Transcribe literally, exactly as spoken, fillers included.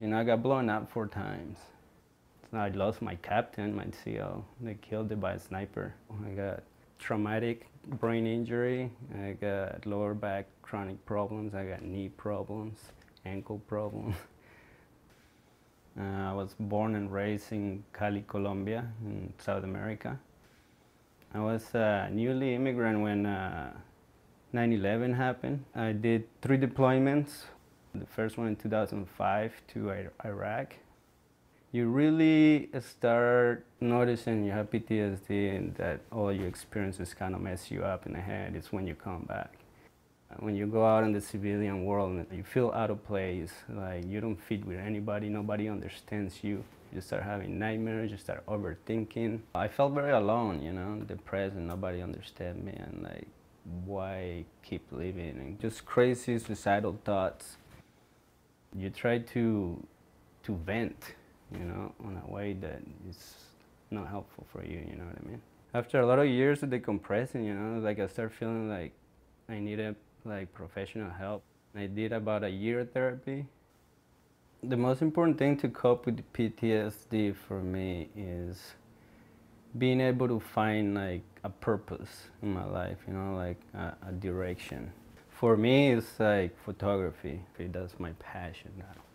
You know, I got blown up four times. I lost my captain, my C O. They killed it by a sniper. I got traumatic brain injury. I got lower back chronic problems. I got knee problems, ankle problems. Uh, I was born and raised in Cali, Colombia, in South America. I was a newly immigrant when uh, nine eleven happened. I did three deployments. The first one in two thousand five to Iraq. You really start noticing you have P T S D and that all your experiences kind of mess you up in the head. It's when you come back. When you go out in the civilian world, you feel out of place, like you don't fit with anybody, nobody understands you. You start having nightmares, you start overthinking. I felt very alone, you know, depressed, and nobody understood me, and like, why keep living? And just crazy suicidal thoughts. You try to, to vent, you know, in a way that is not helpful for you, you know what I mean? After a lot of years of decompressing, you know, like I start feeling like I needed like professional help. I did about a year of therapy. The most important thing to cope with P T S D for me is being able to find like a purpose in my life, you know, like a, a direction. For me, it's like photography. That's my passion now.